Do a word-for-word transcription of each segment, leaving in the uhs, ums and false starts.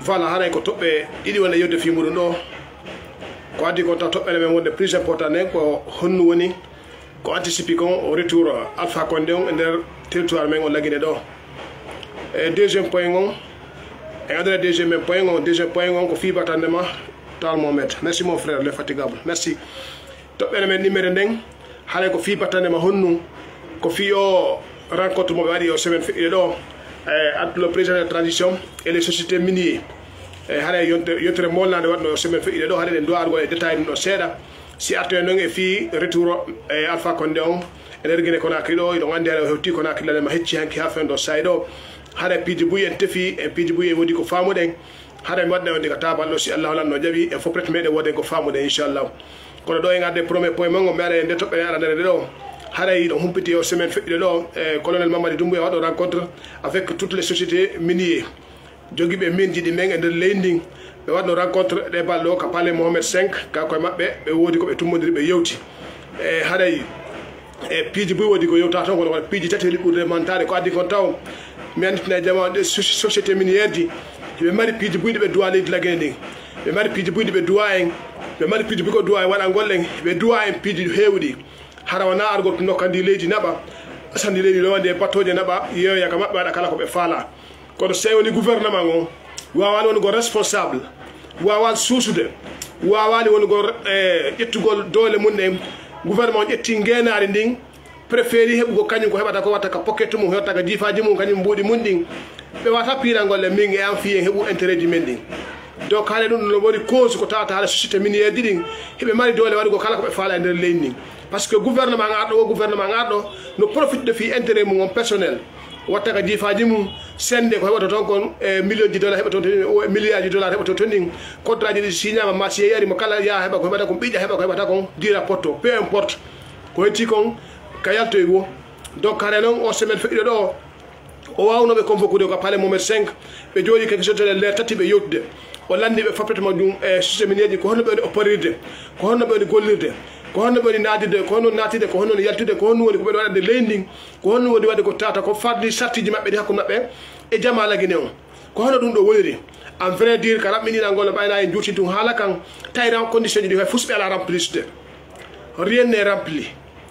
voilà haray ko toɓɓe ɗiɗi wonde yewde fi muɗum ɗo ko addi kon taw toɓɓere men wonde plus important nen ko honnu woni ko anticipe kon au retour alpha Condé on e nder territoire men o laguine ɗo e deuxiéme point on e andone deuxiéme point on deuxiéme point on ko fi batandema Tal Mohamed. Merci mon frère l'infatigable, merci. toɓɓere men numéro nden haray ko fi batandema honnu ko fi o rencontre mo ɓe waɗi o semaine fiɗɗiɗe ɗo entre le président de transition et les sociétés minières e haɗa yettere molnade waɗno semaine feƴƴiɗe ɗo haɗa ɗen dowa argo e détail ɗum ɗo seeɗa si artoe noon e fi retour e alpha Condé on e nder Guinée Conakry ɗo iɗon andi haɗa o hewti Conakry lanema hecci hanki ha fen ɗo sayi ɗo haɗa piiji buyi en tefi en piiji buyi en woodi ko famuɗen haɗa mi waɗɗe on diga tabal ɗo si Allah holanno jaaɓi en fof prete meɗen woden ko famuɗen inchallahu kono ɗo en arde premier point mango mi aɗa e nde toɓɓe aɗa ndere ɗo haɗay ɗon humpiti o semaine feƴƴiɗe ɗo e colonel Mamadi Doumbouya waɗo rencontre avec toutes les sociétés minières joguiɓe min jiɗi men e nder leydi ndin ɓe waɗno rencontre ɗe balɗe o ka palais Mohamed cinq ka koye maɓɓe ɓe woodi koɓe tummodiri ɓe yewti e haɗay e piiji boyi woodi ko yewta toon kono kono piiji tati ɓurde mantade ko addi kon taw mi anditina jama ɗe société miniére ji ɓe mari piiji buyɗi ɓe duwa leydi laguine ndin ɓe mari piiji buyɗi ɓe duwa en ɓe mari piiji buyi ko duwa en waɗa gollen ɓe duwa en piiji heewɗi hara wona argol nokkandi leydi naɓa asandi leydi lowande e battoje naɓa yeeya ka maɓɓe waɗa kala ko ɓe faala kono so woni gouvernement on wawani woni go responsable wawani suusude wawani woni go ƴettugol doole mum en gouvernement on ƴetti ngenari ndin préféri heɓugo kañum ko heɓata ko watta ka pocket mum heɓata ka jifaji mum kañum mbuuɗi mum ɗin ɓe wata pirangolle min e an fiyen heɓu intérêt ji men ɗin donc haɗa ɗum no woni cause ko tawata haɗa société miniére ɗi ɗin heɓe mari doole waɗugo kala ko ɓe faala e nder leydi ndin par ce que gouvernement arɗo o gouvernement arɗo no profite de fi intérêt mum on personnel watta ka jifaji mum sende ko heɓata toon kon e million ji dollar heɓa toon ton milliard ji dollar heɓa toon ton ɗin contrat ji ɗi signama marché yeyari mo kala yaa heɓa ko heɓata kon ɓiƴƴa heɓa ko heɓata kon dira porto peu importe ko hetti kon ka yaltoy wo donc hare noon o semaine feƴƴiɗo ɗo o wawnoɓe convoquude ko palais Mohamed cinq ɓe jooɗi quelque chose leer tati ɓe yewtude o landi ɓe fapretema ɗum e société miniére ji ko honno ɓe woni opérirde ko honno ɓe woni gollirde ko honno ɓe woni naatide ko honno naatide ko honno woni yaltude ko honno woni ko ɓeɗo waɗande leydi ndin ko honno woni wadde ko tata ko faddi sartiji maɓɓe ɗi hakkude maɓɓe e jama laguine on ko honno ɗum ɗo woniri en vrai dire ka raɓɓinina ngol ɓayna en juuti ɗum haala kan tawira condition ji ɗi hay fusɓe ala remplissde rien n'est rempli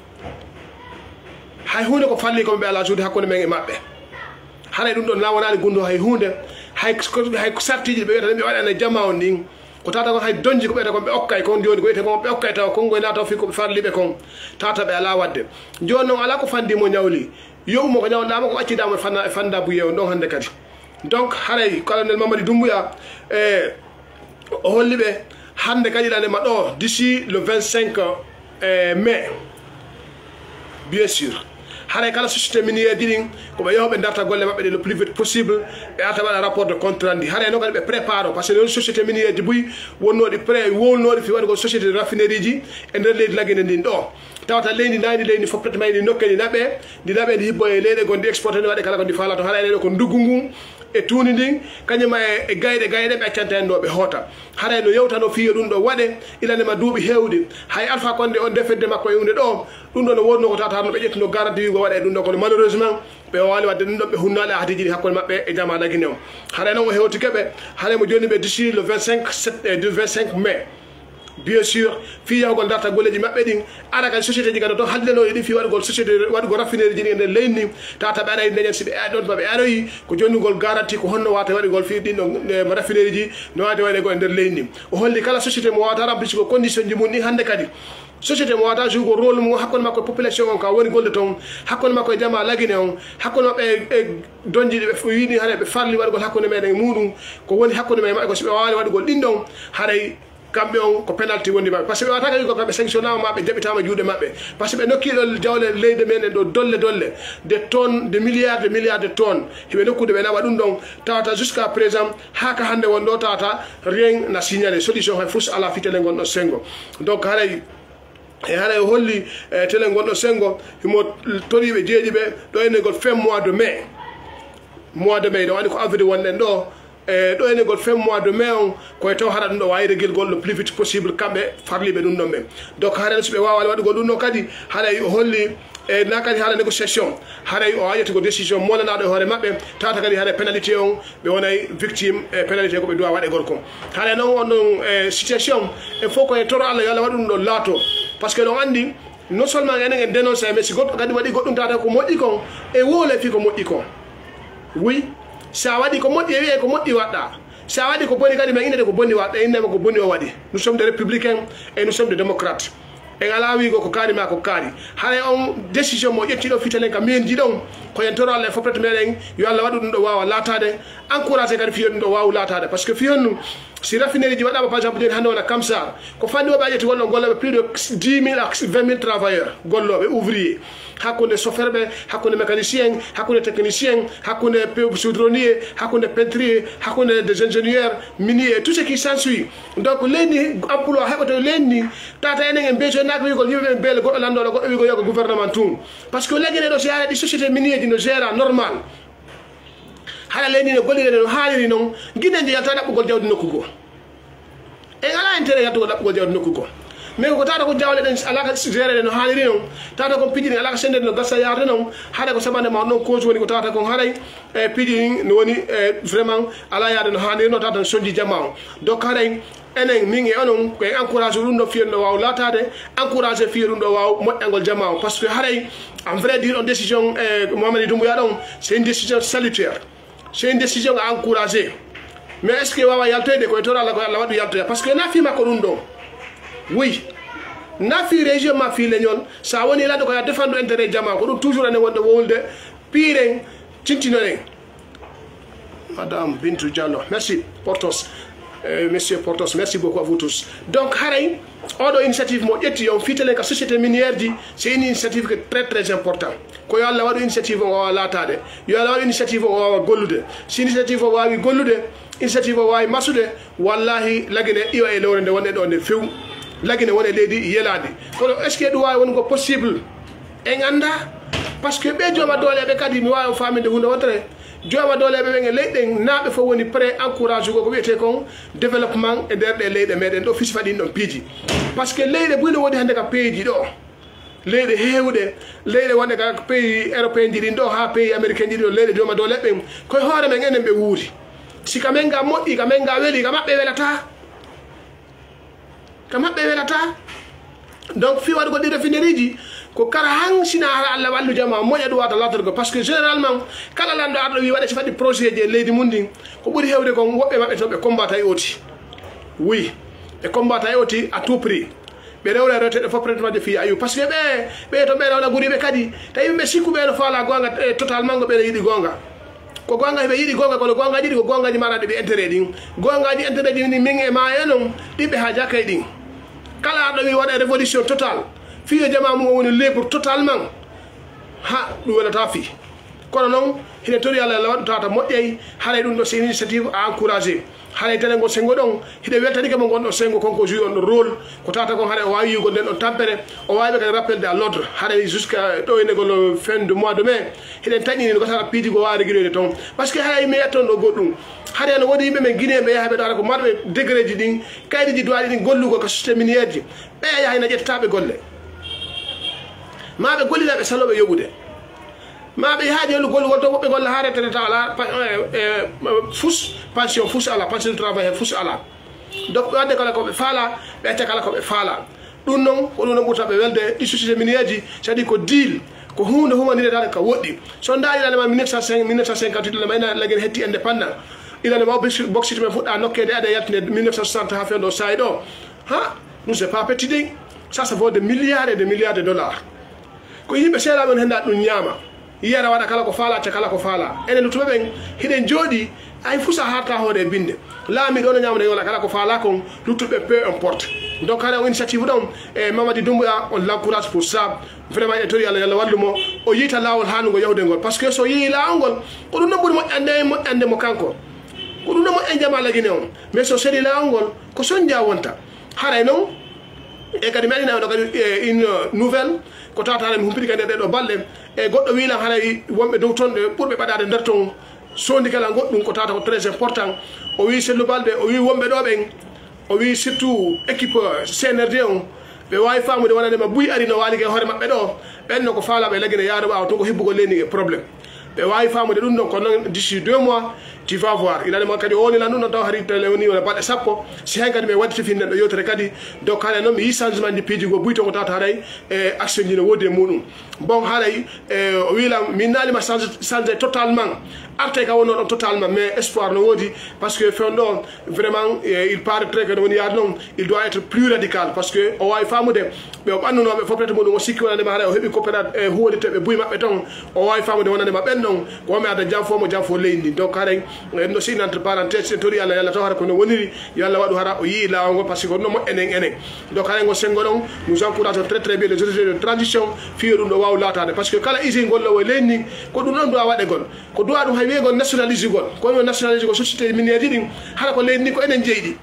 hay hunde ko falli koɓe ɓe ala juude hakkude men e maɓɓe haɗa ɗum ɗon na wonani gunndo hay hunde hay hay sartiji ɓe wiyata ɓe waɗane jama on ɗin ko tata kon hay donji ko ɓeyta kon ɓe okkay kon joni ko wiyete kon ɓe okkay taw kongoy nataw fi koɓe farliɓe kon tata ɓe ala wadde joni noon ala ko fandimo ñawli yowmo ko ñawɗama ko accidama e fanda buye on ɗon hande kadi donc haray colonel Mamadi Doumbouya e o holli ɓe hande kadi ɗanema ɗo d'ici le vingt-cinq mai bien sûr haray kala société miniére ɗiɗin koɓe yahoɓe darta golle maɓɓe ɗe le plus vite possible ɓe arta waɗa rapport de compte rendu haray noon kadi ɓe prépare o par ce que non société miniére ji boyi wonnoɗi pré wownoɗi fi waɗugol société de raffinérie ji e nder leydi laguine ndin ɗo tawata leydi nani leydi fof peut-être mayɗi nokke ɗi naɓe ɗi naɓe ɗi hibbo e leyɗe gonɗi exporté ne waɗe kala ko ndi faala to haɗa ɗeɗo ko nduggu ngun e tuuni ndin kañuma e gayɗe gayɗe ɓe accanta en ɗo ɓe hoota haɗa no yewtano fiyo ɗum ɗo waɗe ilanema duuɓi hewɗi hay alpha Condé on defedde makko e hunde ɗo ɗum ɗo no wonno ko tata no ɓe ƴettino garanti wigo waɗa e ɗum ɗo kono malheureusement ɓe wawani wadde ɗum ɗon ɓe hunnaɗe haatiji ɗi hakkude maɓɓe e jama laguine o haɗa noon o hewti keɓe haɗa mo joni ɓe d'ici le vingt-cinq vingt-cinq mai bien sûr fi yahugol darta golleji maɓɓe ɗin ara kadi société ji ganda toon haldenoɗi ɗin fi waɗugol société waɗugo raffinérie ji ɗi e nder leydi ndi tata ɓe aɗa dañen siɓe ɗon ɓe aroyi ko jonnugol garanti ko honno wata waɗugol fi ɗin ɗo raffinérie ji no wawde waɗego e nder leydi ndi o holli kala société mo wawata remplissego ko condition ji mum ɗin hande kadi société mo wawata jougo rôle mum hakkude makko e population on ka woni golle toon hakkude makko e jama laguine on hakkude maɓɓe e donji ɗi ɓe wiɗi haɗa ɓe farli waɗugol hakkude meɗen e muɗum ko woni hakkude men maɓɓe ko so ɓe wawani waɗugol ɗin ɗon haɗay kamɓe on ko pénalty woni maɓɓe par ce que ɓe wata kadi ko kamɓe sanctionnama maɓe jaɓitama juuɗe maɓɓe par ce que ɓe nokkiɗo jawle leyde men ɗo dolle dolle des tonnes de milliards de milliards de tonnes heɓe nokkude ɓe nawa ɗum ɗon tawata jusqu'à présent haka hande won ɗo tawata rien na signalé solution hay fus ala fitele gonɗo sengo donc haɗay e haɗa o holli télé gonɗo sengo himo toriɓe jeeɗi ɓe ɗo enegol fin mois de mai mois de mai ɗo waɗi ko avril wonɗen ɗo e ɗo enegol fin mois de mai on koye taw haɗa ɗum ɗo wawi reguelgol le plus vite possible kamɓe farliɓe ɗum ɗon ɓe donc haɗa so ɓe wawani waɗugol ɗum ɗon kadi haɗa o holli e nakadi haala négociation haray o ayati ko décision molanaɗo hoore maɓɓe tata kadi haɗa pénalité on ɓe wonay victime e pénalité ko ɓe dowa waɗe gorko haɗa noon on ɗon situation e fof koye toro Allah yo Allah waɗu ɗum ɗo laato par ce que ɗon andi non seulement enen en dénoncé mais si goɗɗo kadi waɗi goɗɗum tata ko moƴƴi kon e woole fi ko moƴƴi kon oui sa waɗi ko moƴƴi e wiye ko moƴƴi waɗɗa sa waɗi ko boni kadi ma innede ko bonni waɗɗa innema ko bonni o waɗi nous sommes des républicains et nous sommes des démocrates en ala wigo ko kaari ma ko kaari haɗa on décision mo ƴettiɗo fitalen ka min jiɗon koyen toro Allah e foppete meɗen yo Allah waɗu ɗum ɗo wawa latade encouragé kadi fiyo ɗum ɗo wawa latade par ce que fiyon si raffinerie ji waɗama par exemple joni hannde wona kamsar ko fanni oɓe a ƴetti wonno golloɓe plus de dix mille à vingt mille travailleurs golloɓe ouvrier hakkude chauffeur ɓe hakkude mécanicien hakkude technicien hakkude soudronnier hakkude peintrier hakkude des ingénieurs minier tout ce qui s'ensuit donc leydi emploi heɓoto leydi tata enen en beetonaki wigol yimɓeɓe beele goɗɗo landoɗo goɗɗo wigo yoga gouvernement tun par ce que leguine ɗo si yaara ɗi société minier ji no gérant normal haɗa leydi no gollirede no haaliri noon guineje yalta ɗaɓɓugol jawdi nokku goo en ala intérêt yaltugol ɗaɓɓugol jawdi nokku goo mais ko tata ko jawle ɗen alaka gérede no haaliri noon tata kon piiji ɗin alaka sendede no gassa yarde noon haɗa ko saɓande ma ɗon cause woni ko tata kon haɗay e piiji ɗin no woni vraiment ala yaade no haaliri no tata no sondi jamma o donc haɗay enen min e onon koye encouragé ɗum ɗo fiyen ɗo waw latade encouragé fiye ɗum ɗo waw moƴƴangol jamma o par ce que haɗay en vrai dire on décision e Mohamed Doumbouya ɗon c'est une décision salutaire c'est une décision à encourager mais est ce que wawa yaltoyde koye toro Allah ko Allah waɗu yaltoya par ce que nafima ko ɗum ɗo oui nafi région ma fi leñol sa woni laɗo koya défendre intérêt jama ko ɗum toujours ane wonɗo wowlde piren tintinoɗen madame Bintou Diallo merci Portos euh, monsieur Portos merci beaucoup à vous tous donc haray oɗo initiative mo ƴetti on fitelen ka société minière ji c'est une initiative que très très important ko yo Allah waɗu initiative o wawa latade yo Allah waɗu initiative o wawa gollude si initiative o wawi gollude initiative o wawi masude wallahi laguine iwa e lewre nde wonɗe ɗo nde few laguine wone leydi yelade kono est ce que ɗum wawi wongo possible en anda par ce que ɓe jooma dooleɓe kadi mi wawi faminde hunde wontere jooma dooleɓe ɓen e leyɗen naaɓe fof woni pré encourage ugo ko wiyete kon développement e nder ɗe leyɗe meɗen ɗo fisi faɗin ɗon piiji par ce que leyɗe ɓuyno woni hannde ka pays ji ɗo leyɗe heewɗe leyɗe wonɗe ka pays européen ji ɗin ɗo ha pays américain ji ɗi ɗo leyɗe jooma dooleɓe ɓen koye hoore men enen ɓe wuuri si ka men ga moƴƴi ka men ga weeli ka maɓɓe welata ka maɓɓe welata donc fi waɗugo ɗi raffinérie ji ko kara han sina ala Allah wallu jama moƴa ɗum wata latorgo par ce que généralement kala lanɗo arɗo wi waɗa si faɗi projet ji e leydi mum ndin ko ɓuuri hewde kon woɓɓe maɓɓe to ɓe combatta e oti oui ɓe combatta e oti à tout prix ɓe rewre rewteɗe fof traitement fi ayu par ce que ɓe ɓe to ɓe rewna guriɓe kadi tawi ɓe sikkuɓe no faala gonga totalement go ɓeɗo yiiɗi gonga ko gonga ɓe yiiɗi gonga kono gongaji ɗi ko gongaji maraɗe ɓe intérêt ɗin gongaji intérêt ɗi ni min e ma e noon ɗiɓɓe ha jakay ɗin kala arɗo wi waɗa révolution totale fiyo jama mum o woni libre totalement ha ɗum welata fi kono noon hine tori Allah Allah waɗu tata moƴƴay haɗay ɗum ɗo c'est une initiative à encourager haɗay tele ngo sengo ɗon hiɗe weltani ke mo gonɗo sengo konko joui on ɗo rôle ko tata kon haɗa o wawi yugol nden ɗon tampere o wawi kadi rappelde à l'ordre haɗay jusqu'à ɗo enegol fin de mois de mai hiɗen taƴini no gotata piiji ko wawi réguloyde toon par ce que haɗay mi yetton ɗo goɗɗum haɗa no woodi yimɓe men Guinéen ɓe yaha ɓe ɗo ara ko marɓe degré ji ɗin kayɗiji duwaɗi ɗin gollugo ko société miniére ji ɓe yaha ina ƴettataɓe golle maɓe gollinaɓe saloɓe yoɓude maɓe haaji helu golugol to woɓɓe golla ha retraité ala fus pension fus ala pension de travail fus ala donc ɓe wadde kala koɓe faala ɓe acca kala koɓe faala ɗum noon ko ɗum noon ɓurtaɓe welde ɗi société miniére ji c'est à dire ko deal ko hunde humanirede ka woɗɗi so daari ilanema mille neuf cent cinquante-huit ilanema ina laguine hetti indépendant ilanema o boxite men fuɗɗa nokkede ade yaltine mille neuf cent soixante ha fen ɗo sayi ɗo ha nous c'est pas petit ɗin ça ça vaut des milliards et des milliards de dollars ko yimɓe seeɗa men henda ɗum ñaama yiyata waɗa kala ko faala acca kala ko faala enen luttuɓe ɓen hiɗen jooɗi ay fusa harta hoore e binde laami ɗo no ñamde yola kala ko faala kon luttuɓe peu importe donc haɗa o initiative ɗon e Mamadi Doumbouya on l'encourage pour ça vraiment e tori Allah yallah wallumo o yiita laawol hanugo yahude ngol par ce que so yeehi laawol ngol ko ɗum ɗon ɓuuri moƴƴande moƴƴande mo kanko ko ɗum ɗon moƴƴan jama lagine on mais so seeɗi laawol ngol ko soñdia wonta haray noon e kadi mi aɗina ɗo kadi une nouvelle ko tatare mi humpiti kadi e ɗeɗo balɗe e goɗɗo wiilan haɗay wonɓe dow toon ɗe ɓurɓe ɓaɗade nder toon sondi kala goɗɗum ko tata ko très important o wi sellu balɗe o wi wonɓe ɗo ɓen o wi surtout équipe C N R D on ɓe wawi famude wonanema buy ari no waali ke hoore maɓɓe ɗo ɓenno ko faalaɓe laggine yaade ɓawa to ko hibbugo lenni e probléme ɓe wawi famude ɗum ɗon ko noon d'ici deux mois tu vas voir inanema kadi o wonilan ɗum ɗon taw hari tele woni wona balɗe sappo si hen kadi mi wadditi finde ɗo yewtere kadi donc haɗa noon mi yi changement ji piiji go buyto ko tawta haɗay e action ji no woodi e muɗum bon haɗay o wiilam min naalima changé totalement arte ka wonno ɗon totalement mais espoir no woodi par ce que fewn ɗo vraiment il paraîtrait que no woni yaade noon il doit être plus radical par ce que o wawi famude ɓe o ɓannunoɓe fof peut être muɗum o sikki wonandema haɗa o heeɓi coopérat e huwoɗiteɓe buy maɓɓe ton o wawi famude wonandema ɓen ɗon ko wami ada jam fo mo jam fo leydi ndi donc haɗay en no signa entre parenthèse en tori allah yallah taw hara kono woniri yo allah waɗu hara o yii lawol ngol par ce que ko ɗum ɗo moƴƴenen enen donc haɗay ngo sengo ɗon nous encourageons très très bien les autorités de transition fiyo ɗum ɗo waw latade par ce que kala usine gollowo e leydi ndi ko ɗum ɗon dowa waɗe gol ko duwa ɗum hay wiyegol nationalise gol ko woni nationalise gol société minière ji ɗin haɗa ko leydi ndi ko enen jeyɗi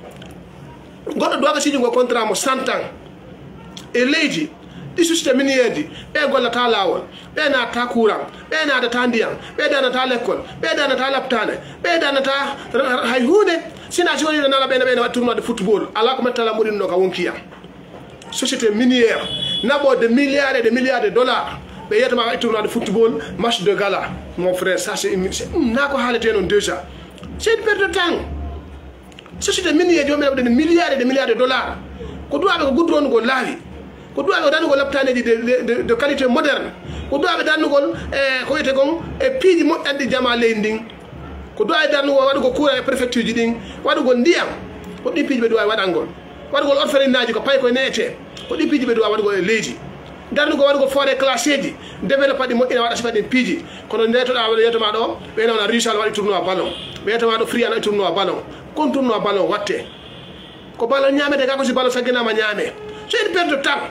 goɗɗo duwaga signe ngo contrat mo cent ans e leydi ɗi société minière ji ɓe gollata lawol ɓe natata courant ɓe natata ndiyam ɓe danata l'école ɓe danata laptane ɓe danata hay hunde sina si woni nala ɓene ɓene waɗi tournoi de football ala ko mettala moɗinno ka wonkiyam société minière naɓo de milliards et de milliards de dollars ɓe yiyatama waɗi tournoi de football match de gala mon frère ça c'est na ko haalete noon déjà c'est une perte de temps société minière jomi naɓde de milliards et de milliards de dollars ko duwaɓe ko goudronugol laawi ko duwaɓe dannugol laptaneji de de qualité moderne ko duwaɓe dannugol e ko wiyete kon e piiji moƴƴanɗi jama leydi ndin ko duwaɓe dannugol waɗugo courant e préfecture ji ɗin waɗugol ndiyam ko ɗin piiji ɓe duwawi waɗangol waɗugol orphelinaji ko payi koye neyete ko ɗin piiji ɓe duwawi waɗugol e leydi darnugo waɗugo forêt classé ji développé ɗi moƴƴina waɗa sifa ɗin piiji kono ndetoɗa waɗa yiyatama ɗo ɓe nawna russal waɗi tournoi ballon ɓe yiyatama ɗo frian waɗi tournoi ballon kon tournoi ballon watte ko ballon ñamete ka ko si ballon sagginama ñaame c'est une perte de temps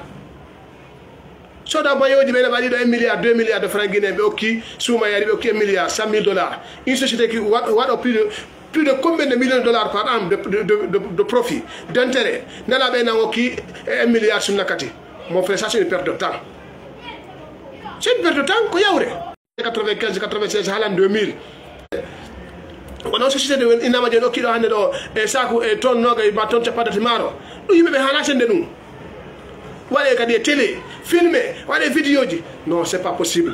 soda mayoji ɓene waɗi ɗo un milliard deux milliards de francs guinéen ɓe okki suumayari ɓe okki un milliard cent mille dollars une société qui waɗo plus de plus de combien de millions de dollars par an de, de, de, de, de profit d'intérêt nana ɓe nan okki un milliard sumnakati mon frère ça c'est une perte de temps c'est une perte de temps ko yawre quatre-vingt-quinze quatre-vingt-seize halan deux mille onon société de innama joni okkiɗo hannde ɗo e saku e tonne noga ma tonne capanɗati maaro ɗum yimɓeɓe hana sende ɗum waɗe kadi e télé filmé waɗe vidéo ji non c'est pas possible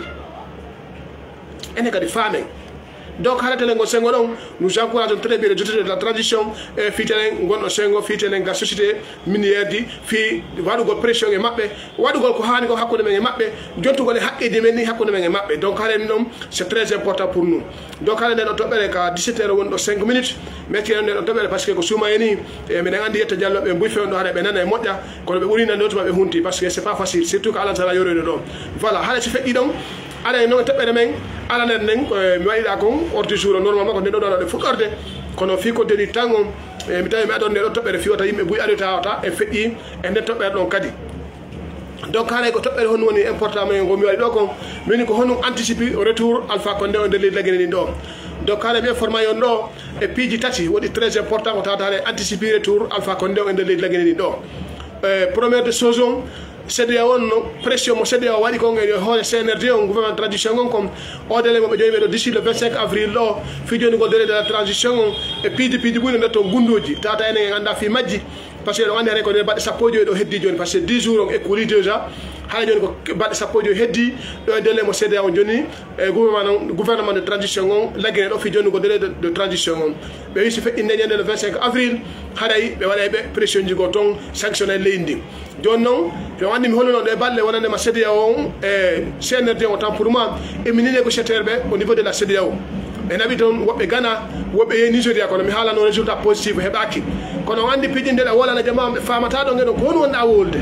ene kadi faamen donc haɗa tele ngo sengo ɗon nous encourageons très bien les autorités de la transition e fiitenen gonɗo sengo fiitenen ga société minière ji fi waɗugol pression e maɓɓe waɗugol ko hani ko hakkude men e maɓɓe jontugol e haqqeji men ni hakkude men e maɓɓe donc haɗen ɗon c'est très important pour nous donc haɗa nden ɗo toɓɓere ka dix-sept heures woni ɗo cinq minutes mettien nden ɗo toɓɓere par ce que ko suumayeni e minen andi yetta dialloɓe mbuy fewn ɗo haɗa ɓe nana e moƴƴa kono ɓe ɓuuri nanotuma ɓe hunti par ce que c'est pas facile surtout ko alantala yoroyde ɗon voilà haɗa so feƴƴi ɗon aɗa noon toɓɓere men alanen nden mi waɗiɗa kon ordre jour normalement ko nde ɗo ɗoɗe fuɗɗorde kono fi ko deni tan on mi tawi mi aɗon nde ɗo toɓɓere fiwata yimɓe buy aɗo tawata e feƴƴi e nden toɓɓere ɗon kadi donc haɗay ko toɓɓere honum woni important men ko mi waɗi ɗo kon mini ko honum anticipe retour alpha Condé o nder leydi laguine ɗin ɗo donc haɗa ɓe formation ɗo e piiji tati woɗi très important ko tawata haɗa anticipe retour alpha Condé o e nder leydi laguine ɗin ɗo première de chose on C D A O no pression mo C D A O waɗi kon e hoore C N R D on gouvernement transition on comme o délai moɓe joyi ɓe ɗo d'ici le vingt-cinq avril ɗo fi joni ngol délai de la transition on e piiji piiji ɓuyno nder toon gundoji tata enen en anda fi majji par ce que ɗo andi hane ko nder baɗɗe sappo e joyi ɗo heddi joni par ce que dix jours on écouli déjà haɗa joni ko baɗɗe sappo e joyi heddi ɗo e délai mo C D A O joni e gouvernement gouvernement de transition on laggine ɗo fi joni ngol délai de transition on ɓe wi so feƴƴinde ñande le vingt-cinq avril haɗay ɓe waɗay ɓe pression ji go toon sanctionné leydi ndi joni noon ɓe wandi mi holluno ɗo e balɗe wonandema C D A O on e C N R D autant pour moi émini négociateur ɓe au niveau de la C D A O ɓe naɓi toon woɓɓe Ghana woɓɓe yehi Nigéria kono mi haalano résultat positif heɓaki kono andi piƴinde ɗa wolana jama ɓe famata ɗo ngeɗo ko hon wonɗa wolde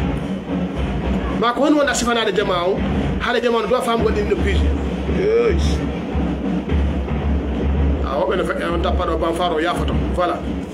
ma ko hon wonɗa sifanade jama o haɗa jama no dowa famgol ɗin ɗo piiji a woɓɓe no feƴƴa on tappaɗo ban faro yafoto voilà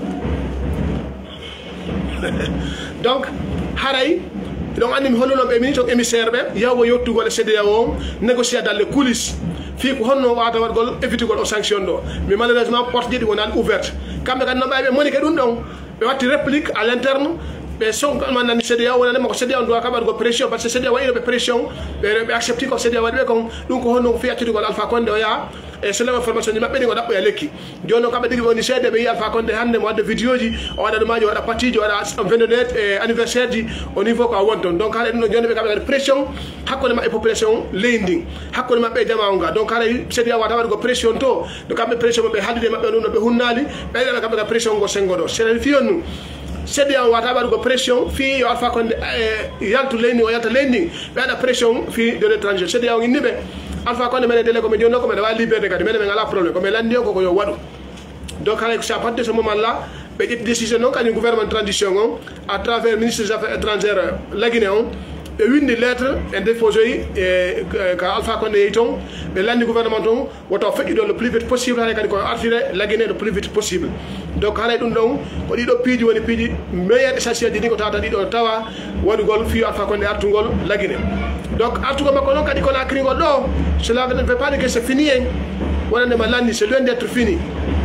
donc haray ɗon andi mi holluno ɓe mini toon émissaire ɓe yawgo yettugol e C D A O négocié dans les coulisses fi ko honno wawata waɗgol évitugol o sanction ɗo mais malheureusement porte ji ɗi wonani ouverte kamɓe kadi no ɓawi ɓe monike ɗum ɗon ɓe watti réplique à l' interne ɓe sonko man nani C D A O wonanema ko C D A O doit kaɓat go pression par ce que C D A O waɗino ɓe pression ɓe accepti ko C D A O waɗi ɓe kon ɗum ko honno fi accitugol Alpha Condé o yaha e selema formation ji maɓɓe ɗi o ɗaɓɓoya lekki joni noon kamɓe ɗiɗi woni seede ɓe yi Alpha Condé hannde mo wadde vidéo ji o waɗa ɗumaji o waɗa partie ji o waɗa vingt-deux e anniversaire ji au niveau ko a won toon donc haɗa ɗum ɗo joni ɓe kamɓe kadi pression hakkude maɓɓe population leydi ndin hakkude maɓɓe e jamago nga donc haɗa C D A O wata waɗa go pression to no kamɓe pression ɓe haaldude maɓɓe ɗum ɗo ɓe hunnali ɓeyɗaɓe kamɓe ka pression go sengo ɗo seɗen fiyon nu C D A O wata waɗugo pression fi yo Alpha Condé yaltu leydi o yalta leydi ndin ɓe waɗa pression fi de l'étranger C D A O inniɓe Alpha Condé mene délai komi jonno ko mene wawi liberté kadi mene men ala probléme komi landi o koko yo waɗu donc haɗa sa partir de ce moment là ɓe ƴetti décision noon kañum gouvernement transition on à travers ministre des affaires étrangères laguiné on ɓe windi lettre e déposé yi e ka Alpha Condé yeyi toon ɓe landi gouvernement toon woto feƴƴuɗo le plus vite possible haɗa kadi koye artire laguiné le plus vite possible donc haɗa ɗum ɗon ko ɗiɗo piiji woni piiji meilleur essentiel ji ɗi ko tawata ɗiɗo tawa waɗugol fiyo Alpha Condé artugol laguiné donc artugol makko noon kadi kono akrigol ɗo cela ne veut pas dire que c'est fini en wonandema landi c'est loin d'être fini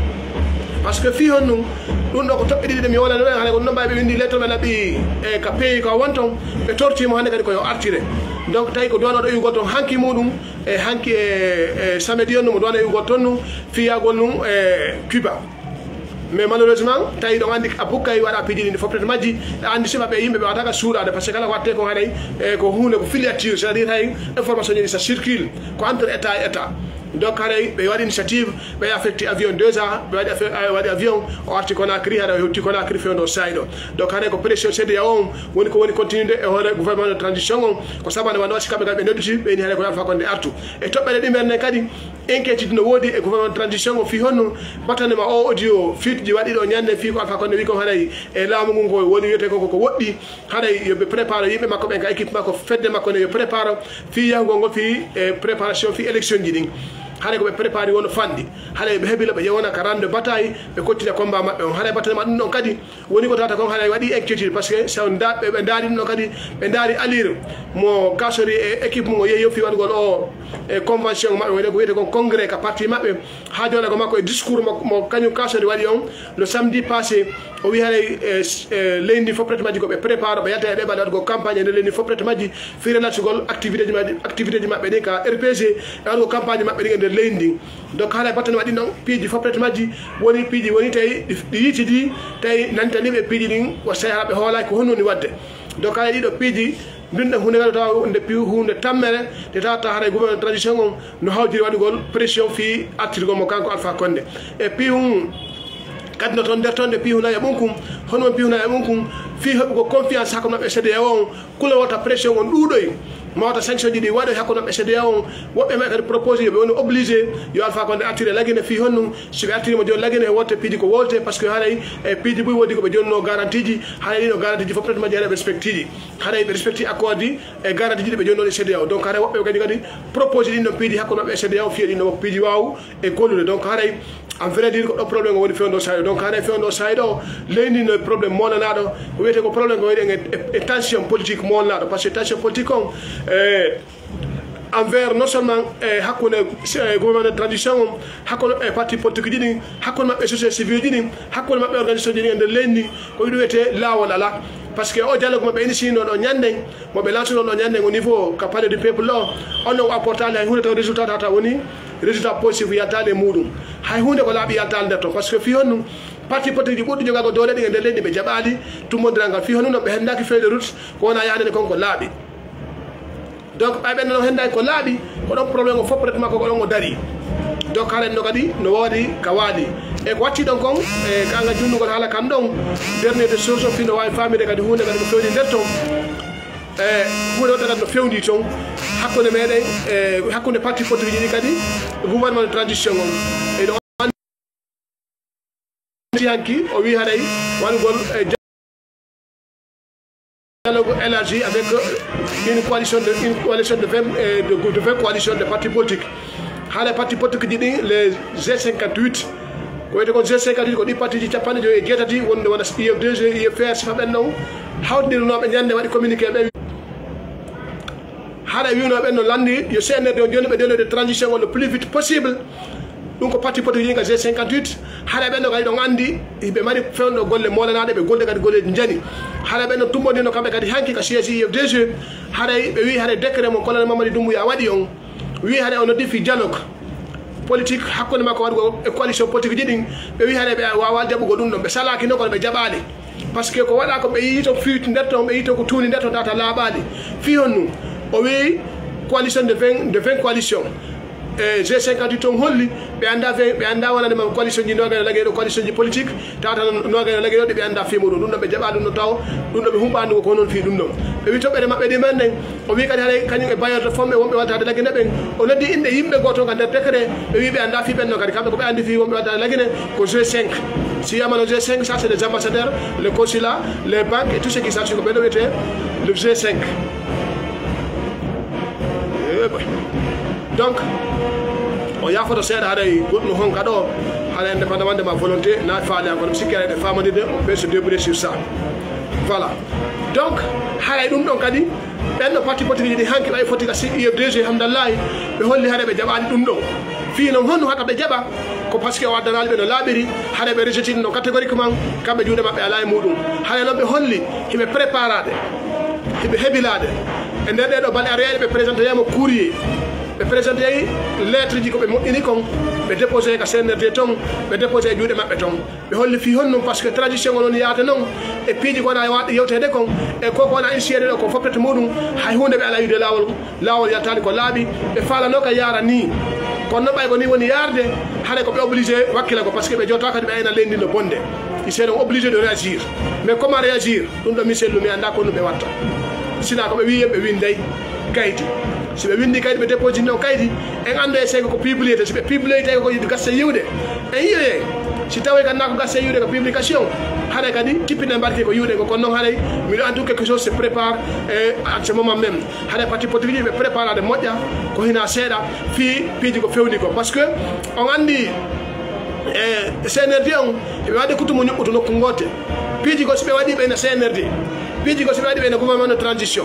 par ce que fi hon num ɗum ɗo ko toɓɓe ɗiɗi ɗe mi wolano ɓen hane ko ɗum ɗon mbawi ɓe windi lettre men aɓi e ka pays ko won toon ɓe tortimo hannde kadi koyo artire donc tawi ko duwanoɗo iwgol toon hanki muɗum e hanki e samedi on num o duwana iwgol toon num fiyagol num e Cuba mais malheureusement tawi ɗon andi a bukkay waɗa piiji ɗi fof peut être majji e andi sifa ɓe yimɓe ɓe wataka suuɗade par ce que kala ko watte ko haɗay e ko hunde ko filiature c'est à dire hay information ji ça circule ko entre état e état donc haɗay ɓe waɗi initiative ɓe affecté avion deux ans ɓe waɗi waɗi avion o arti Conakry haɗa hewti Conakry fewno sayi ɗo donc haɗay ko pression C D A O on woni ko woni continude e hoore gouvernement de transition on ko sabande wano wasi kamɓe kadi ɓe nodduti ɓeyni haɗay ko Alpha Condé artu e toɓɓere ɗi merne kadi inquiétude no woodi e gouvernement de transition o fi honno battanema o audio fiit ji waɗi ɗo ñande fi ko Alpha Condé wi ko haɗay e laamu ngu ko woni wiyete ko ko woɗɗi haɗay yoɓe prépare yimɓe makko ɓen ka équipe makko fedde makko ne yo prépare fi yahugol ngo fi e préparation fi élection ji ɗin haɗa ko ɓe préparé wono fanɗi haɗa ɓe heeɓila ɓe ƴewona ka rande bataille ɓe continue combat maɓɓe on haɗa battanema ɗum ɗon kadi woni ko tawata kon haɗa waɗi inquiétude par ce que so ɓe daari ɗum ɗon kadi ɓe daari alire mo kasori e équipe mum o yeehi yo fi waɗugol o e convention maɓɓe woni ko wiyete kon congrès ka parti maɓɓe ha joni ko makko e discours mo kañum kasori waɗi on le samedi passé o wi haɗay leydi ndi fof prête majji koɓe prépare ɓe yalta e ɗeɓaɗe waɗugo campagne e nder leydi ndi fof prête majji fi relatugol activité ji maɓɓe activité ji maɓɓe ɗi ka R P G e waɗugo campagne maɓɓe ɗi e nder leydi ndi donc haɗa battane waɗi noon piiji fof prête majji woni piiji woni tawi ɗi yiitidi tawi nantaniɓe piiji ɗin o sehra ɓe hoolaki ko honno ni wadde donc haɗa ɗiɗo piiji mbinɗo hunde ngal tawa nde pi hunde tammere nde tawata haɗa gouvernement transition on no hawjiri waɗugol pression fi artirgol mo kanko Alpha Condé e pi hum kadi no toon nder toon nde pihuna e ɓunkum hono mon pihuna e ɓunkum fi heɓugo confiance hakkude maɓɓe C D A O on kula wota pression on ɗuuɗoy mawta sanction ji ɗi waɗoy hakkude maɓɓe C D A O on woɓɓe maɓe kadi proposé yoɓe woni obligé yo Alpha Condé artire laguine fi honnum soɓe artirimo joni laguine e wotte piiji ko wolte par ce que haɗay e piiji ɓuy wodi koɓe jonno garantie ji haɗay ɗino garantie ji fof peut être maji haɗa ɓe respecti ji haɗay ɓe respecti accord ji e garantie ji ɗi ɓe jonnoɗi C D A O donc haɗay woɓɓe kadi kadi proposé ɗin ɗon piiji hakkude maɓɓe C D A O fiye ɗin ɗon piiji waw e gollude donc haɗay en vrai dire ko ɗo probléme o woni fewndo sayi ɗo donc haɗa fewndo sayi ɗo leydi no probléme molanaɗo ko wiyete ko probléme ko waɗi e tension politique molanaɗo par ce que tension politique on envers non seulement e hakkude gouvernement de transition on hakkude e parti politique ji ɗin hakkude maɓɓe société civile ji ɗin hakkude maɓɓe organisation ji ɗin e nder leydi ndi ko wiɗo wiyete lawol ala par ce que o dialogue maɓe initie ɗo ɗo ñanden moɓe lancino ɗo ñanden au niveau ka palais du peuple o on non o apportali hay hunde taw résultat tata woni résultat positif yaltade muɗum hay hunde ko laaɓi yaltade nder toon par ce que fi honnum parti politique ji ɓurɗi jogago dole ɗi e nder leydi ɓe jaɓali tummodiral ngal fi honnum noon ɓe hendaki feuille de route ko wona yahdede konko laaɓi donc ɓay ɓenne noon hendaki ko laaɓi ko ɗon probléme o fof peut être makko ko ɗon o daari donc haɗen no kadi no waɗi ka waali e ko watti ɗon kon e kanga junnugol haala kam ɗon dernier de chose o fi no wawi famide kadi hunde kadi no fewni nder toon e hunde wadde kadi no fewndi toon hakkude meɗen e hakkude parti politique ji ɗi kadi gouvernement de transition on e ɗo andi hanki o wi haɗay waɗugol dialogue élargi avec une coalition de une coalition de vingt de, de vingt coalitions de partis politiques haala parti politique ji ɗi les G cinquante-huit ko wiyete kon G cinquante-huit ko ɗi parti ji capanɗe joyi e jeetati wonde wona I F deux G I F R sifa ɓen ɗon hawtidinoɓe ñande waɗi communiqué ɓe haɗa winoɓen no landi yo C N R D o joni ɓe délai de transition o le plus vite possible ɗum ko parti politique ga G cinquante-huit haɗa ɓen ɗo kadi ɗon anndi ɓe mari fewno golle molanaɗe ɓe golde kadi golleji jani haɗa ɓen ɗo tummodino kamɓe kadi hanki ka siége I F D G haɗay ɓe wi haɗa décret mo colonel Mamadou Doumbouya waɗi on wi haɗa o noddi fi dialogue politique hakkunde makko waɗgo e coalition politique ji ɗin ɓe wi haɗa ɓe wawa jaɓugo ɗum ɗon ɓe salaki noon kono ɓe jaɓali par ce que ko waɗa ko ɓe yii to fiiti nder ton ɓe yii to ko tuuni nder ton tata laaɓali fi hon num o wi coalition de vingt de vingt coalition e G cinquante-huit on holli ɓe anda ɓe anda wonandema coalition ji nogane lagey ɗo coalition ji politique tata nogane lagey ɗo ɗe ɓe anda fimo ɗum ɗum ɗo ɓe jaɓa ɗum ɗo taw ɗum ɗo ɓe humɓandugo ko noon fi ɗum ɗon ɓe wi toɓɓere maɓɓe ɗi men nen o wi kadi haɗa kañum e bayoto fomɓe wonɓe waddade lagine ɓen o noddi inde yimɓe goto ka nder décret ɓe wi ɓe anda fi ɓenno kadi kamɓe ko ɓe andi fi wonɓe waddade lagine ko G cinq si yamano G cinq ça c'est les ambassadeurs les consulats les banques et tout ce qui s'ensuit ko ɓe ɗo wiyete le G cinq donc o yafoto seeɗa haɗay goɗɗum honka ɗo haɗa indépendamment de ma volonté na faali encore mi sikki aɗa famadide on peut se débrouiller sur ça voilà donc haɗay ɗum ɗon kadi ɓenno parti politique ji ɗi hanki ɓay foti ka si I F D G hamdallahi ɓe holli haɗa ɓe jaɓani ɗum ɗon fi noon honno haɗa ɓe jaɓa ko par ce que o addanali ɓe no laaɓiri haɗa ɓe rejeté ɗum ɗon catégoriquement kamɓe juuɗe maɓɓe ala e muɗum haɗa noon ɓe holli hiɓe préparade hiɓe heɓilade e nder ɗeɗo balɗe areyaɗe ɓe présenté yamo courrier ɓe présenté lettre ji ko ɓe moƴƴini kon ɓe déposé ka C N R D ton ɓe déposé e juuɗe maɓɓe ton ɓe holli fi honnum par ce que tradition o noon yaata noon e piiji ko wona waɗɗe yewtede kon e koko wona initiéde ɗo ko foppete muɗum hay hunde ɓe ala wiide lawol lawol yattali ko laaɓi ɓe falano ka yaara ni kono noon ɓay ko ni woni yarde haɗa ko ɓe obligé wakkila ko par ce que ɓe jota kadi ɓe ayna leydi no bonde ils seront obligés de réagir mais comment réagir ɗum ɗo misellu mi anda ko ɗum ɓe watta sina ko ɓe wi ɓe winday kayiti si ɓe windi kaydi ɓe déposé noon kaydi en anndo e seygo ko publiété si ɓe publié tawi ko gasse yiwde en yiyoye si tawi kadi na ko gasse yiwde ko publication haɗa kadi tippine mbarki ko yiwde ko kono noon haɗay miɗo andu quelque chose se prépare e à ce moment même haɗa parti politique ji ɓe préparade moƴƴa ko hina seeɗa fi piiji ko fewni ko par ce que on anndi e C N R D on eɓe waɗi kutumo ñuɓɓuto nokku gotte piiji ko so ɓe waɗi ɓe no C N R D piiji ko so ɓe waɗi ɓe no gouvernement de transition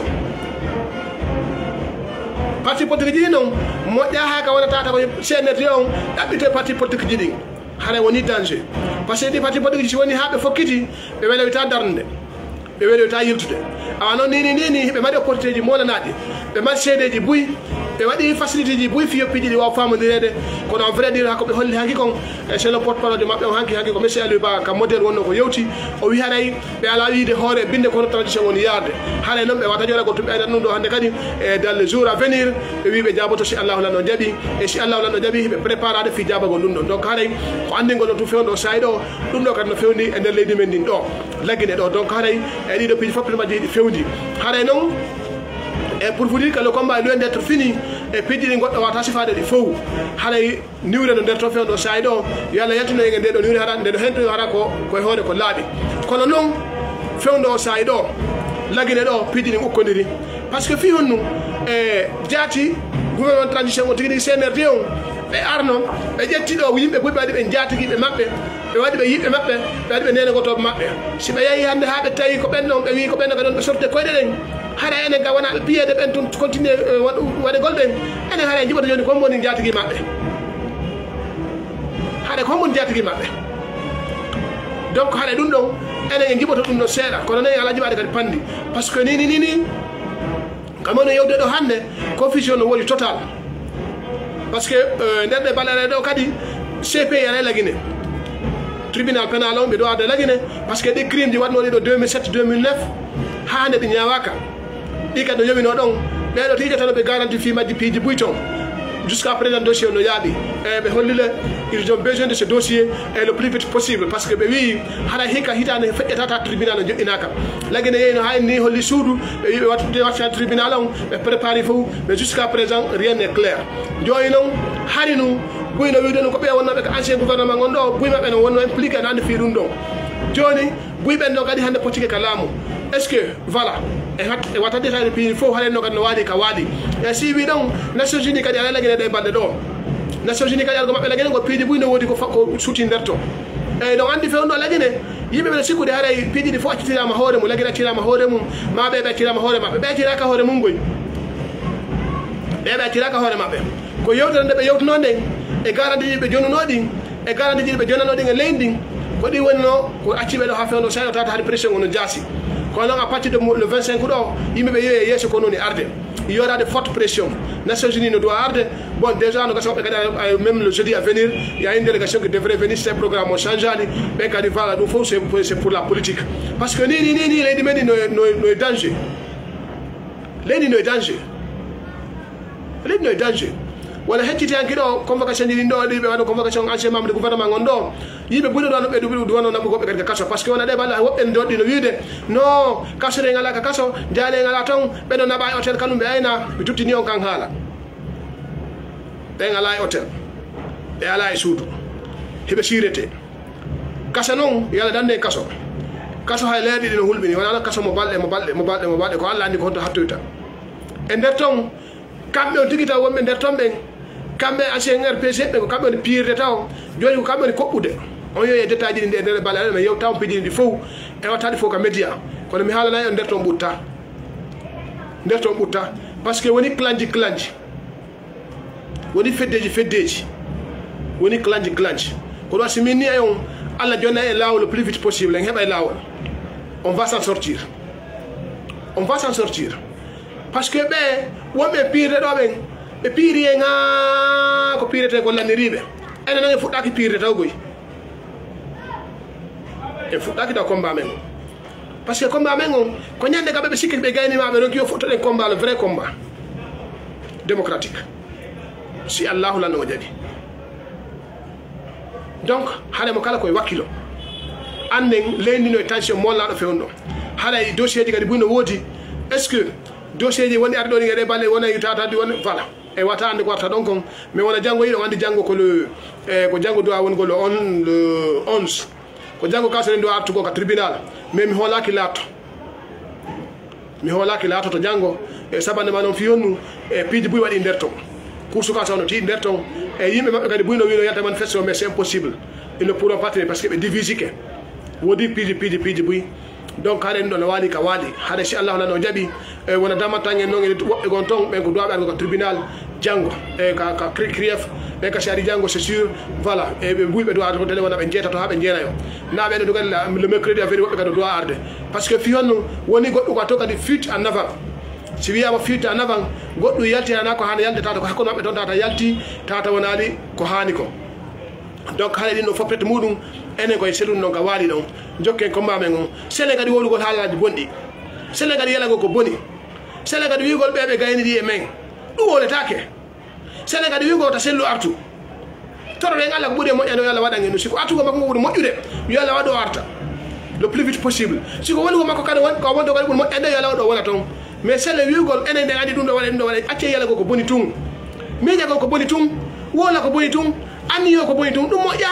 parti politique ji noon moƴƴa ha ka wonata ta ko C N R D on ɗaɓɓito parti politique ji ɗin haɗa woni danger par ce que ɗi parti politique ji si woni ha ɓe fokkiti ɓe welewita darde ɓe welewita yiltude awa noon nini nini ɓe mbaɗi opportunité ji molanaɗi ɓe mbaɗi seedeji buy ɓe waɗi facilité ji buy fiyo piiji ɗi waw famodirede kono en vrai dire hakko ɓe holli hanki kon c'est le porte parole de maɓɓe o hanki hanki ko monsieur Aliou Ba ka modèle wonno ko yewti o wi haɗay ɓe ala wiide hoore binde kono transition woni yarde haɗay noon ɓe wata joɗa goto ɓe aydat ɗum ɗo hannde kadi e dans les jours à venir ɓe wi ɓe jaboto si allahu lanno jaaɓi e si allahu lanno jaaɓi ɓe préparade fi jabagol ɗum ɗon donc haɗay ko anndingol ɗon tum fewno ɗo sayi ɗo ɗum ɗo kadi no fewni e nder leydi men ndin ɗo laggine ɗo donc haɗay e ɗiɗo piiji fof majji ɗi fewndi haɗay noon et pour vous dire que le combat est loin d'être fini e piiji ɗi goɗɗo wata sifade ɗi fof haɗay niwre no nder to fewno ɗo sayi ɗo yo Allah yaltino e nde ɗo niwre haɗa nde ɗo hentoyo haɗa ko koye hoore ko laaɓi kono noon fewndo o sayi ɗo laggine ɗo piiji ɗi ukkodiri par ce que fi honnu e jaati gouvernement transition o tigui tigui C N R D on ɓe arno ɓe ƴetti ɗo yimɓe ɓuɓe waɗi ɓe jaatigiɓe maɓɓe ɓe waɗi ɓe yiɓɓe maɓɓe ɓe waɗi ɓe nenegotoɓe maɓɓe si ɓe yeehi hannde ha ɓe tawi ko ɓen ɗon ɓe wi ko ɓen ɗo kadi on ɓe sorte koyɗe ɗen haɗa enen ga wona ɓe piyede ɓen toon continue waɗe golɗen enen haɗa jiɓata joni ko woni jatigui maɓɓe haɗa ko woni jatigui maɓɓe donc haɗa ɗum ɗon enen e jiɓoto ɗum ɗo seeɗa kono nani ala jiɓade kadi pandi par ce que nini nini kam woni yewde ɗo hannde confusion no woni total par ce que nder ɗe balɗe ɗo kadi C P I ala lagine tribunal pénal on ɓe ɗo arde lagine par ce que ɗi crime ji waɗnoɗi ɗo deux mille sept deux mille neuf ha hande ɗi ñawaka ɗi kadi no yowino ɗon ɓeɗo tijatano ɓe garanti fi majji piiji buy ton jusqu'à présent dossier no yaaɓi e ɓe hollile ils ont besoin de ce dossier et le plus vite possible par ce que ɓe wi haɗa hikka hitande feƴƴetata tribunal no joƴƴinaka laggine yeyno ha en ni holli suudu ɓe wi ɓe wattude watta tribunal on ɓe prépari fof mais jusqu'à présent rien n'est clair joni noon hari nu buy no wiide no ko ɓe wonnoɓe ko ancien gouvernement gon ɗo buy maɓɓe no wonno impliqué no hande fi ɗum ɗon joni buy ɓen ɗo kadi hande poccike ka laamu est ce que voilà e wattade tawde piiji fof haɗenno kadi no waɗi ka waɗi e si wi ɗon nations unis kadi ala laguine ɗe balɗe ɗo nations unis kadi algo maɓɓe laguine go piiji buy no woodi ko ko suuti nder to eyyi ɗon andi fewno laguine yimɓe ɓeɗo sikkude haɗay piiji ɗi fof accitirama hoore mum laguine accirama hoore mum ma ɓe ɓe accirama hoore maɓɓe ɓe acciraka hoore mum goy ɓe ɓe acciraka hoore maɓɓe ko yewtere nde ɓe yewtuno nden e garanti jiɓe jonunoɗin e garanti jiɓe jonanoɗin e leydi ko ɗi wonno ko acciɓe ɗo ha fewno sayo tata haade pression ono jaasi kono noon à partir de le vingt-cinq ɗo yimɓeɓe yeeye yesso ko noon e arde il y aura de fortes pressions. Nations Unies ne doit arder. Bon, déjà, nous avons même le jeudi à venir, il y a une délégation qui devrait venir, ces programmes ont changé. Mais quand il va, nous faut, c'est pour la politique. Parce que ni ni ni ni les dimensions no danger. Les dimensions no danger. Les dimensions no danger. Wala hecciti hanki ɗo convocation ɗi ɗo ɗi ɓe waɗa convocation ancien membre de gouvernement gon ɗo yimɓe ɓuuri ɗo ɓe ɗuɓi duwano naɓɓu goɓɓe kadi ka kaso par ce que wona ɗe balla woɓɓe doɗɗi no wiide non kaso ɗe ngala ka kaso jaale ngala ton ɓeɗo naɓa e hôtel kanum ɓe ayna ɓe tuttini on kan haala ɓe ngala e hôtel ɓe ala e suudu heɓe sirete kaso noon yalla dande kaso kaso hay leer ɗiɗi no hulɓini wonano kaso mo balɗe mo balɗe mo balɗe mo balɗe ko Allah andi ko honto hattoyta e nder ton kamɓe on tigi taw wonɓe nder ton ɓen kamɓe ancien R P C ɓe ko kamɓe woni pirde taw joni ko kamɓe woni koɓɓude on yoyi détail ji ɗi ndi e nder balle aɗa mais yew taw piji ɗi fof e wattaɗi fof ka média kono mi haalanayi on nder ton ɓutta nder ton ɓutta par ce que woni clanji clanji woni feddeji feddeji woni clanji clanji ko ɗo si min ni e on Allah jonna e lawol le plus vite possible en heɓa e lawol on va s'en sortir on va s'en sortir parce que ɓe wonɓe pirde ɗo ɓen ɓe piiri e ga ko piirete ko lanniriɓe ene noon en fuɗɗaki piirde taw goy en fuɗɗaki taw combat men o par ce que combat men on ko ñande kamɓe ɓe sikkiti ɓe gaynimaɓe ɗon kiyo fuɗtoɗen combat le vrai combat démocratique si allahu lanno o jaɓi donc haɗa mo kala koye wakkilo anden leyndino e tension mollaɗo fewn ɗo haɗa e dossier ji kadi buyno woodi est ce que dossier ji woni arɗe ɗo ɗi gaɗe balle wona yutata woni voilà e wata ande ko warta ɗon kon mais wona janggo yiɗo andi janggo ko le e ko janggo dowa woni ko le on le onze ko janggo kawsenen dowa artugo ka tribunal mais mi hoolaki laatto mi hoolaki laatto to janggo e sabandema noon fi honnu e piiji buy waɗi nder ton kursuka sawno tiiɗi nder ton e yimɓe maɓɓe kadi buyno wino yalta manifestation mais c'est impossible ils ne pourront pas tenir parce que ɓe divisike woodi piiji piiji piiji buy donc haɗa en ɗo no waali ka waali haɗa si allahu lan o jaɓi e wona damantagen noon ene woɓɓe gon ton ɓen ko duwaɓe argo ko tribunal janggo e ka ka crief ɓen ka si ari janggo c'est sûr voilà e ɓe ɓuy ɓe dowa to télé wona ɓe jeeta to ha ɓe jeenayo na ɓeɗo kadi le mercredi a veni woɓɓe kadi dowa arde par ce que fi honno woni goɗɗo ko to kadi fuite en avant si wiyama fuite en avant goɗɗo yaltinana ko hani yalde tata ko hakkude maɓɓe toon tata yalti tata wonali ko hani ko donc haɗa ɗin ɗo foppete muɗum enen koye seɗum noon ka waali ɗon jokken combat men on sele kadi wowlugol haalaji bonɗi sele kadi yalago ko boni sele kadi wigol ɓeɓe gaynidi e men ɗum woletake sele kadi wigol ta sellu artu toroɗen Allah ko ɓuuri e moƴƴande yo Allah waɗan en ɗum siko artugo makko ngo ɓuuri moƴƴude yo Allah waɗo arta le plus vite possible siko woni ko makko kadi ko wonto kadi ɓuuri moƴƴande yo Allah waɗo wona toon mais sele wigol enen nden andi ɗum ɗo waɗa ɗum ɗo waɗa acce yalago ko boni tun miiƴago ko boni tun wola ko boni tun anniyo ko boni tun ɗum moƴƴa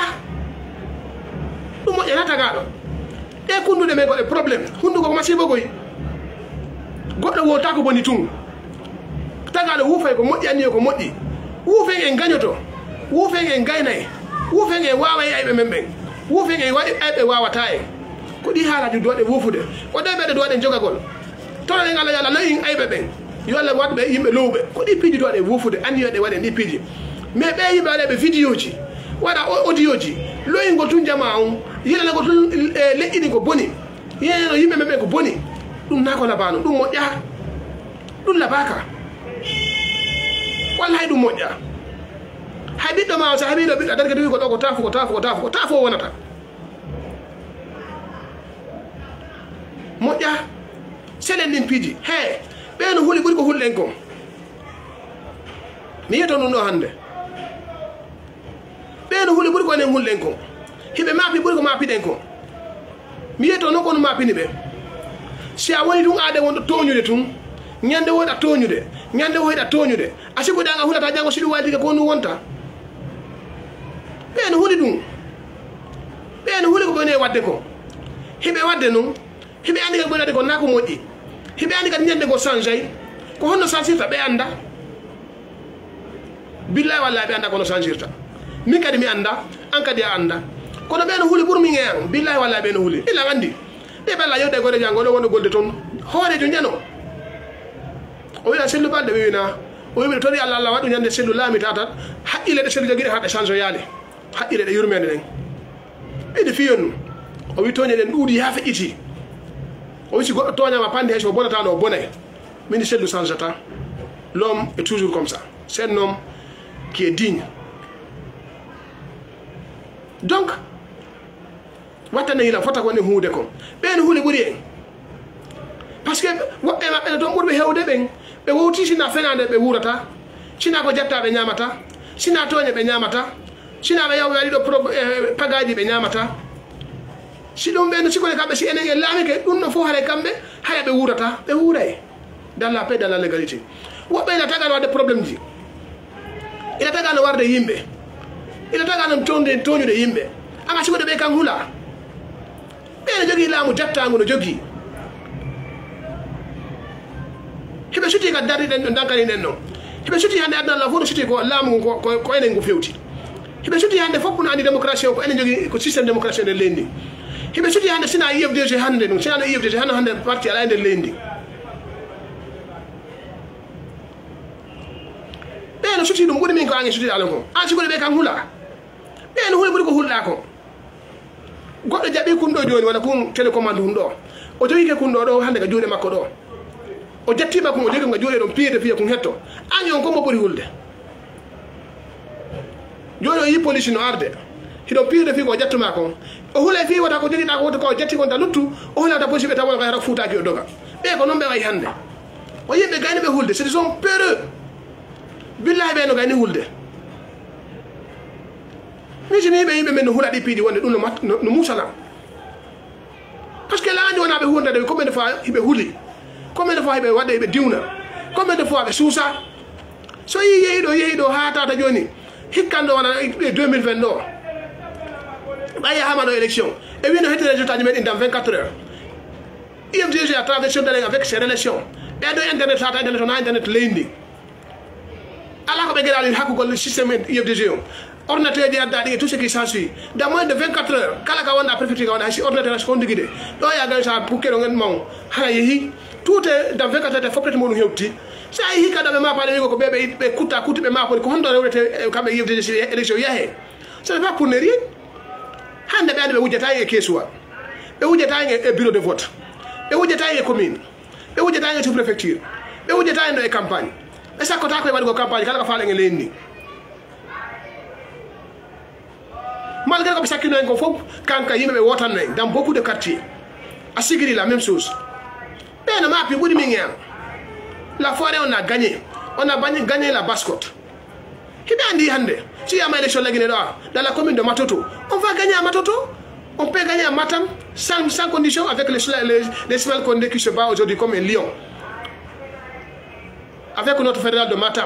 ɗum moƴƴa tagaɗo e kundude men goɗe probléme hundugo ko masibo koy goɗɗo wota ko boni tun tagaɗo wuufay ko moƴƴi anniyo ko moƴƴi wuufen en gañoto wuufen en gaynayi wuufen en wawa e ayɓe men ɓen wuufen en waɗi ayɓe wawata en ko ɗi haalaji duwaɗe wuufude o ɗe ɓeɗe duwaɗen jogagol tonoɗen Allah yo Allah loyin ayɓe ɓen yo Allah waɗɓe yimɓe lowɓe ko ɗi piiji duwaɗe wuufude anniyo ɗe waɗen ɗi piiji mais ɓe yimɓe waɗeɓe vidéo ji waɗa audio ji loyingol tun jama on yilanagol tun leƴƴiɗi ko boni yeyeno yimɓe men ɓen ko boni ɗum nako labano ɗum moƴƴa ɗum labaka walla hay ɗum moƴƴa hay ɓiɗɗo ma o sa haɓiɗo ɓiɗɗo darke wi ko ɗo ko tafo ko tafo ko tafo ko tafo wonata moƴƴa selen ɗin piiji he ɓeno huuli ɓuuri ko hulɗen ko mi yiyato ɗum ɗo hande ɓeno huuli ɓuuri ko enen hulɗen ko hiɓe maapi ɓuuri ko maapiɗen ko mi yiyato noon kono maapini ɓe si a woni tun aade wonɗo toñude tun ñande woyɗa toñude ñande woyɗa toñude a siko ɗanga hulata janggo si ɗum waydike ko ɗum wonta ɓeno huuli ɗum ɓeno huuli ko ɓene wadde ko hiɓe wadde noon hiɓe andi kadi ɓoynade ko na ko moƴƴi hiɓe andi kadi ñande ko change ko honno sansirta ɓe anda billahi wallahi ɓe anda kono sansirta min kadi mi anda an kadi a anda kono ɓeno huuli ɓurmi e an billahi wallahi ɓeno huuli illa andi ɗe ɓella yewde goɗe jango ɗo wonɗo golde toon hoorejo ñano o wiya sellu balɗe wiwina o wi tori Allah Allah wadu nyande sellu lami tata haqqile de sellu jogi hada change yale haqqile de yurmede den e de fiyonu o wi toñe den duudi ha feƴiti o wi si goddo toñama pande so bonata no bonay min sellu changeta l'homme est toujours comme ça c'est un homme qui est digne donc watane ila fota ko ne huude ko ben huule buri en parce que wobbe mabbe don burbe hewde ben be wowti sina fenande be wurata sina ko jatta be nyamata sina toñe be nyamata sina be yaw wali do pagaji be nyamata si dum ben si ko le kambe si enen e lami ke dum no fo hare kambe haya be wurata be wuray dans la paix dans la légalité wobbe la tagano wade problème ji ila tagano warde yimbe ila tagano tonde toñu de yimbe anga siko de be kan hula be jogi lamu jatta nguno jogi hibe suti ka dari den dankali den non hibe suti hande adna la fodo suti ko lamu ko ko enen go fewti hibe suti hande foppu andi démocratie ko enen jogi ko système démocratie de lendi hibe suti hande sina I F D G hande non sina I F D G hande hande parti ala ende lendi be no suti dum godi min ko angi suti ala ko an siko be kan hula be no huli buri ko hulda ko goddo jabi kundo joni wala kun télécommande hundo o jogi ke kundo do hande ga juude makko do o jettima ko o jogi ga juude don piede fiya kun hetto anyon ko mo buri hulde joni o yi police no arde hido piede fi ko jettuma ko o hule fi wata ko jogi da ko ko jetti kon ta luttu o hula da possible tawol ga futa ki o doga be ko non be way hande o yimbe gayni be hulde c'est son peureux billahi be no gayni hulde ni jini be yimbe men hula di pidi wonde dum no no musala parce que la andi wona be hunde de combien de fois ibe huli combien de fois ibe wadde ibe diwna combien de fois be susa so yi yeyido yeyido ha tata joni hikkando wana deux mille vingt do baya hamado élection et oui no hete résultat ni men dans vingt-quatre heures I F D G a traversé d'aller avec ces élections et de internet tata internet on internet lendi ala ko be gedal hakku ko système I F D G ordinateur di adda tout ce qui s'ensuit dans moins de vingt-quatre heures kala ka wanda préfecture ka wanda si ordinateur ko ndigide do ya ga sa pour kero ngeen maw hala yi tout est dans vingt-quatre heures faut peut-être mo hewti sa yi ka da ma pale ko bebe be kuta kutu be ma ko ko hondo rewrete kambe I F D G élection yahe c'est pas pour ne rien hande be ande be wujata e kesuwa be wujata e bureau de vote be wujata e commune be wujata e sous préfecture be wujata e campagne e sa ko ta ko wadi ko campagne kala ka faale ngeen lendi malgré que chacun a un confort quand il y a wotan dans beaucoup de quartiers à Sigiri la même chose ben ma pi budi minga la fois on a gagné on a gagné la bascotte hibandi hande si ya élection la Guinée dans la commune de Matoto on va gagner à Matoto on peut gagner à Matam sans, sans condition avec les les, les Ismaël Condé qui se bat aujourd'hui comme un lion avec notre fédéral de Matam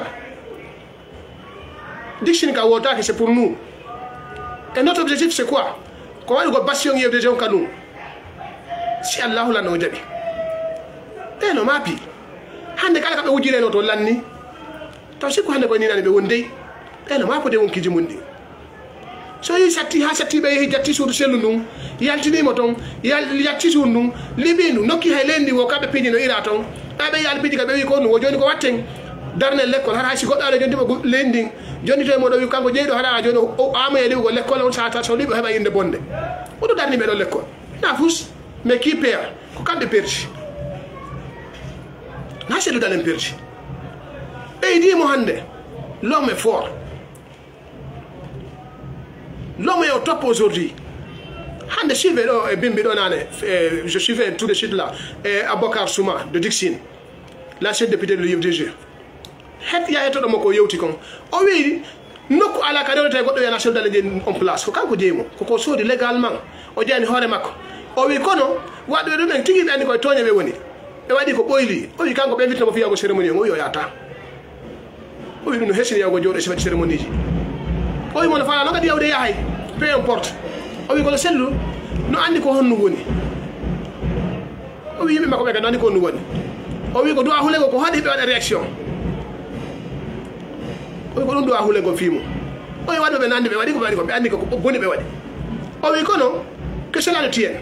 Dixin Kawota que c'est pour nous. Et notre objectif c'est quoi? Comment nous bastions y des gens comme nous? Si Allah la no jabi. Eh no mapi. Hande kala ka wujire no to lanni. Taw si ko hande ko ni nani be wonde. Eh no mapo de won kiji mundi. So yi satti ha satti be jatti sur selu num. Yaltini mo ton, yal yatti sur num, libinu nokki hay lendi wo kabe pidi no ira ton. Abe yal pidi ka be wi ko no joni ko watten. Darne lekkol har hay si goddo ala jondi mo lendi. Joni to mo do wi kanko jeydo hara joni o ama e go lekkol on sata so libo heba yinde bonde. O do darni be do lekkol. Na fus mais qui perd? Ko kambe perdi. Na c'est dans l'imperdi. Et il dit Mohande, l'homme est fort. L'homme est au top aujourd'hui. Hande suivez et bimbi donane, je suivais tout de suite là, Abokar Souma de Dixin, l'ancien député de l'I F D G. Het ya eto do moko yewti kon. O wi nokku ala ka dewte goddo ya nation dale en place ko kanko jeymo ko ko sodi légalement o jani hore makko. O wi kono wadbe do men tigi be andi ko tonya be woni. E wadi ko boyli o wi kanko be vitno mo fiya ko cérémonie o yo yata. O wi no hesini yago jode se cérémonie ji. O wi mo fa no gadi yawde yahay peu importe. O wi ko lo sellu no andi ko honno woni. O wi yimbe makko be ka andi ko honno woni. O wi ko do a hulego ko hadi be wada réaction. O wi ko do a hulego fimo. O wi wadbe be nandi be wadi ko wadi ko be andi ko boni be wadi. O wi kono que cela ne tienne.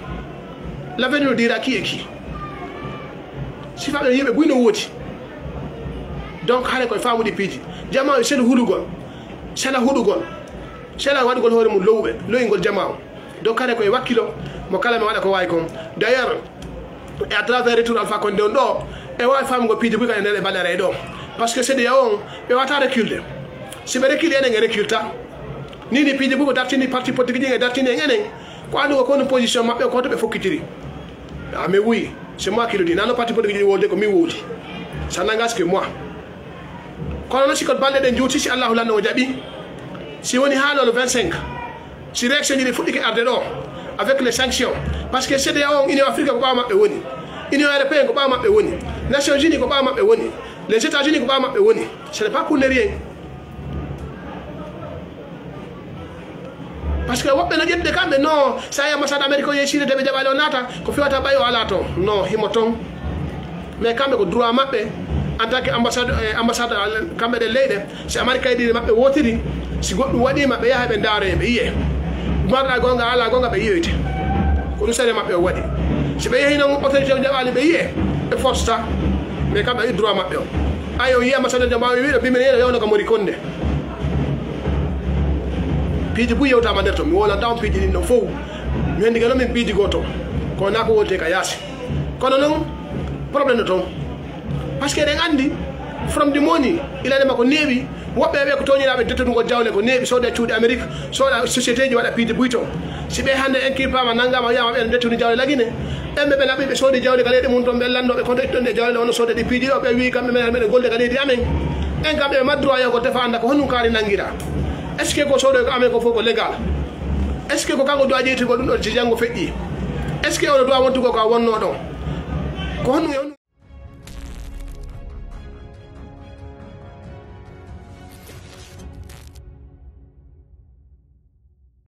L'avenir nous dira qui est qui. Si fa yimbe buino woti donc hare koye famuɗi piiji jama o sel huɗugol sela huɗugol sela waɗugol hoore mum lowɓe loyingol jama o donc hare koye wakkilo mo kala mi waɗa ko wawi kon d' ailleurs e à travers retour alpha Condé on ɗo e wawi famugo piiji buy ka e nder e balɗere e ɗo par ce que c'est ya on ɓe wata reculde si ɓe recule enen e reculta ni ni piiji buy ko dartini parti politique ɗi e dartini en enen ko andugo kono position maɓɓe ko to ɓe fokkitiri ah mais oui c'est moi qui le dis nano parti politique ɗi wolde ko min wowdi ça n'engage que moi kono noon sikot balɗe ɗen juuti si allahu lanno o jaaɓi si woni ha ɗo le vingt-cinq si réaction ji ɗi fuɗɗike arde ɗo avec les sanctions par ce que C D A O on union africaine ko ɓawa maɓɓe woni union européenne ko ɓawa maɓɓe woni nations unis ko ɓawa maɓɓe woni les états unis ko ɓawa maɓɓe woni ce n'est pas pour ne rien parce que woɓɓe no ƴettude kamɓe non sa yi ambassade amérique o yehi sirede ɓe jaɓali o naata ko fiwata ɓayi o ala toon non himo toon mais kamɓe ko droit maɓɓe en tant que ambassade ambassade kamɓe ɗe leyɗe si amérique ɗiɗi maɓɓe wotiri si goɗɗum waɗima ɓe yaha ɓe daaro ɓe yiye marɗa gonga ala gonga ɓe yiyoyte ko ɗum sare maɓɓe o waɗi si ɓe yehi noon autorité o jaɓali ɓe yiye ɓe forceta mais kamɓe ayi droit maɓɓe o ay o yi ambassade de mbawi wiɗo bimine yeɗo yewno ka mori Condé piiji buy yewtama nder to mi wolanta on piiji ɗin ɗon fof mi hendiga noon min piiji goto ko na ko wolte ka yaasi kono noon probléme no toon par ce que eɗen andi from the money ilanema ko neeɓi woɓɓe ɓe ko toñiraɓe dettudugo jawle ko neeɓi sooda cuuɗi amérique sooda société ji waɗa piiji buy to si ɓe hannde inculpama nanggama wiyama ɓeɗe dettudi jawle lagine ɓemɓe ɓe laɓi ɓe soodi jawle ka leyɗe mum toon ɓe lannoɓe kono itton ɗe jawle wono sooda ɗi piiji ɗo ɓe wi kamɓe men meɗen golde ka leydi amen en kamɓe ɓe maddroit yaho ko defa anda ko honum kaari nanguira est ce que ko soodoy ko amen ko fof ko légal est ce que ko kanko dowa ƴeytigo ɗum ɗo si janggo feƴƴi est ce que ono dowa wontugo ko a wonno ɗon ko honum